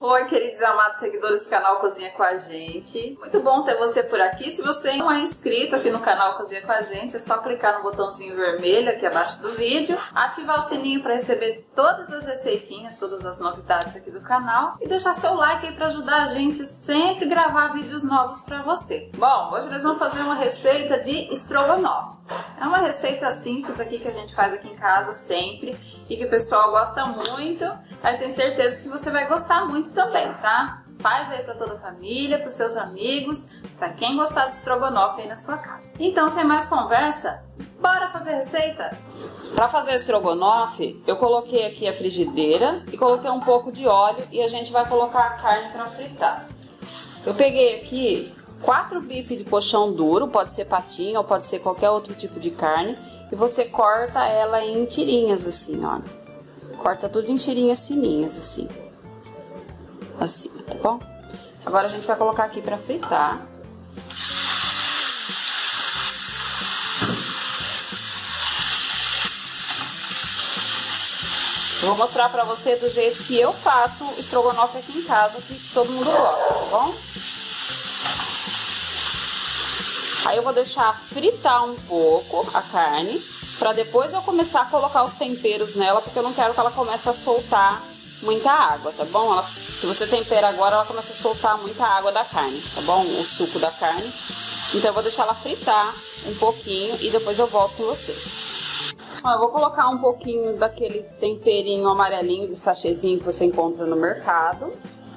Oi, queridos e amados seguidores do canal Cozinha com a Gente. Muito bom ter você por aqui. Se você não é inscrito aqui no canal Cozinha com a Gente, é só clicar no botãozinho vermelho aqui abaixo do vídeo, ativar o sininho para receber todas as receitinhas, todas as novidades aqui do canal e deixar seu like aí para ajudar a gente sempre gravar vídeos novos para você. Bom, hoje nós vamos fazer uma receita de estrogonofe. É uma receita simples aqui que a gente faz aqui em casa sempre e que o pessoal gosta muito. Eu tenho certeza que você vai gostar muito também, tá? Faz aí para toda a família, para os seus amigos, para quem gostar de estrogonofe aí na sua casa. Então, sem mais conversa, bora fazer a receita? Para fazer o estrogonofe, eu coloquei aqui a frigideira e coloquei um pouco de óleo e a gente vai colocar a carne para fritar. Eu peguei aqui 4 bifes de coxão duro, pode ser patinha ou pode ser qualquer outro tipo de carne, e você corta ela em tirinhas assim, ó. Corta tudo em tirinhas fininhas assim. Assim, tá bom? Agora a gente vai colocar aqui pra fritar. Eu vou mostrar pra você do jeito que eu faço o estrogonofe aqui em casa, que todo mundo gosta, tá bom? Aí eu vou deixar fritar um pouco a carne, pra depois eu começar a colocar os temperos nela, porque eu não quero que ela comece a soltar muita água, tá bom? Se você tempera agora, ela começa a soltar muita água da carne, tá bom? O suco da carne. Então eu vou deixar ela fritar um pouquinho e depois eu volto com você. Ó, eu vou colocar um pouquinho daquele temperinho amarelinho de sachêzinho que você encontra no mercado.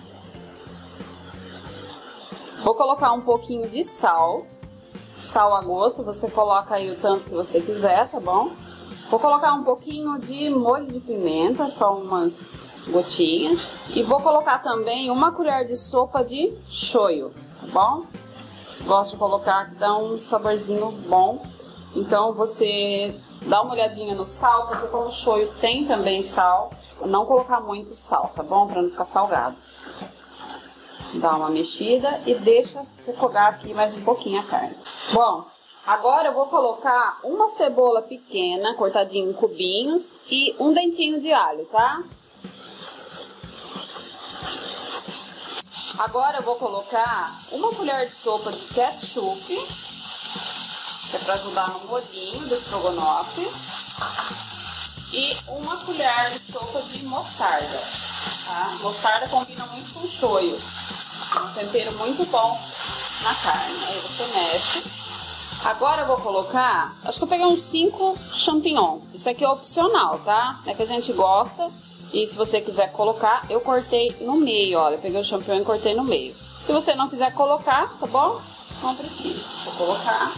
Vou colocar um pouquinho de sal. Sal a gosto, você coloca aí o tanto que você quiser, tá bom? Vou colocar um pouquinho de molho de pimenta, só umas gotinhas. E vou colocar também uma colher de sopa de shoyu, tá bom? Gosto de colocar, que dá um saborzinho bom. Então você dá uma olhadinha no sal, porque como o shoyu tem também sal, não colocar muito sal, tá bom? Pra não ficar salgado. Dá uma mexida e deixa refogar aqui mais um pouquinho a carne. Bom, agora eu vou colocar uma cebola pequena, cortadinha em cubinhos, e um dentinho de alho, tá? Agora eu vou colocar uma colher de sopa de ketchup, que é pra ajudar no molhinho do estrogonofe, e uma colher de sopa de mostarda, tá? Mostarda combina muito com shoyu. É um tempero muito bom na carne. Aí você mexe. Agora eu vou colocar, acho que eu peguei uns 5 champignon. Isso aqui é opcional, tá? É que a gente gosta. E se você quiser colocar, eu cortei no meio, olha. Eu peguei o champignon e cortei no meio. Se você não quiser colocar, tá bom? Não precisa. Vou colocar.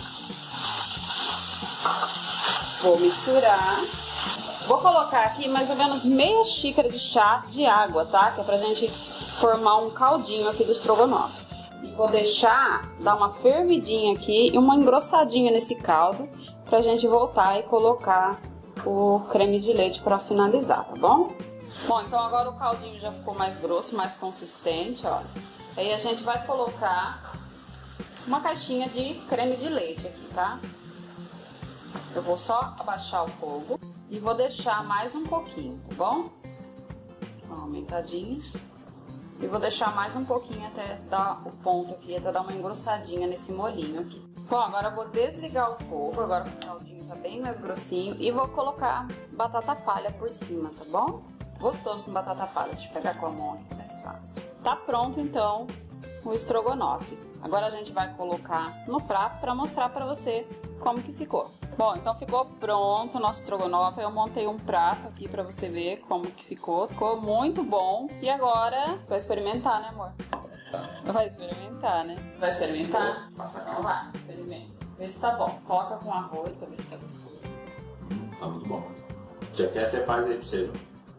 Vou misturar. Vou colocar aqui mais ou menos meia xícara de chá de água, tá? Que é pra gente formar um caldinho aqui do estrogonofe. E vou deixar dar uma fervidinha aqui e uma engrossadinha nesse caldo pra gente voltar e colocar o creme de leite pra finalizar, tá bom? Bom, então agora o caldinho já ficou mais grosso, mais consistente, ó. Aí a gente vai colocar uma caixinha de creme de leite aqui, tá? Eu vou só abaixar o fogo e vou deixar mais um pouquinho, tá bom? Uma aumentadinha. E vou deixar mais um pouquinho até dar o ponto aqui, até dar uma engrossadinha nesse molhinho aqui. Bom, agora eu vou desligar o fogo, agora que o caldinho tá bem mais grossinho. E vou colocar batata palha por cima, tá bom? Gostoso com batata palha, deixa eu pegar com a mão aqui, mais fácil. Tá pronto então o estrogonofe. Agora a gente vai colocar no prato pra mostrar pra você como que ficou. Bom, então ficou pronto o nosso estrogonofe. Eu montei um prato aqui pra você ver como que ficou. Ficou muito bom. E agora vai experimentar, né, amor? Vai experimentar, né? Vai experimentar? Então vai, experimenta. Vê se tá bom. Coloca com arroz pra ver se tá gostoso. Tá muito bom. Já quer, você faz aí pra você.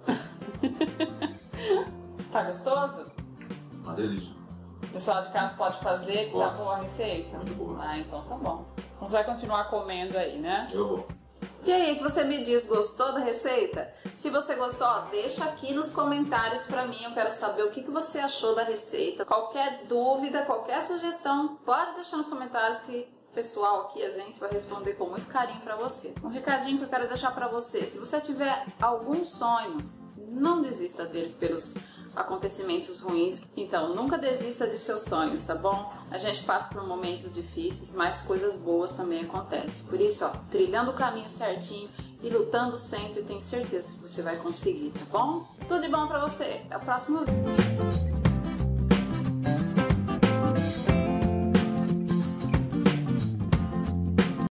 Tá gostoso? Uma delícia. O pessoal de casa pode fazer, que tá Pode. boa a receita? Muito boa. Ah, então tá bom. Então você vai continuar comendo aí, né? Eu vou. E aí, que você me diz, gostou da receita? Se você gostou, ó, deixa aqui nos comentários pra mim, eu quero saber o que você achou da receita. Qualquer dúvida, qualquer sugestão, pode deixar nos comentários que o pessoal aqui, a gente vai responder com muito carinho pra você. Um recadinho que eu quero deixar pra você, se você tiver algum sonho, não desista deles pelos acontecimentos ruins. Então, nunca desista de seus sonhos, tá bom? A gente passa por momentos difíceis, mas coisas boas também acontecem. Por isso, ó, trilhando o caminho certinho e lutando sempre, tenho certeza que você vai conseguir, tá bom? Tudo de bom pra você. Até o próximo vídeo.